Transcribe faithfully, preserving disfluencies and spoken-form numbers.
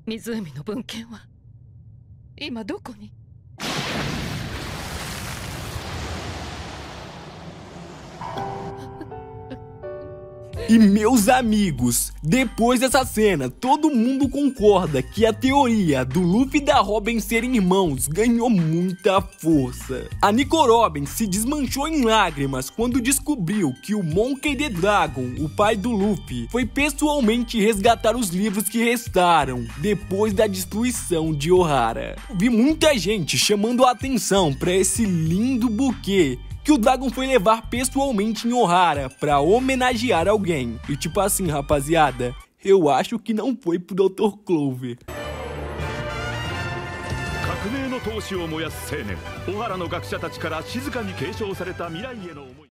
湖の文献は今どこに？ E meus amigos, depois dessa cena, todo mundo concorda que a teoria do Luffy e da Robin serem irmãos ganhou muita força. A Nico Robin se desmanchou em lágrimas quando descobriu que o Monkey D. Dragon, o pai do Luffy, foi pessoalmente resgatar os livros que restaram depois da destruição de Ohara. Vi muita gente chamando a atenção para esse lindo buquê que o Dragon foi levar pessoalmente em Ohara pra homenagear alguém. E tipo assim, rapaziada, eu acho que não foi pro doutor Clover. 革命の闘志を燃やす青年、オハラの学者たちから静かに継承された未来への思い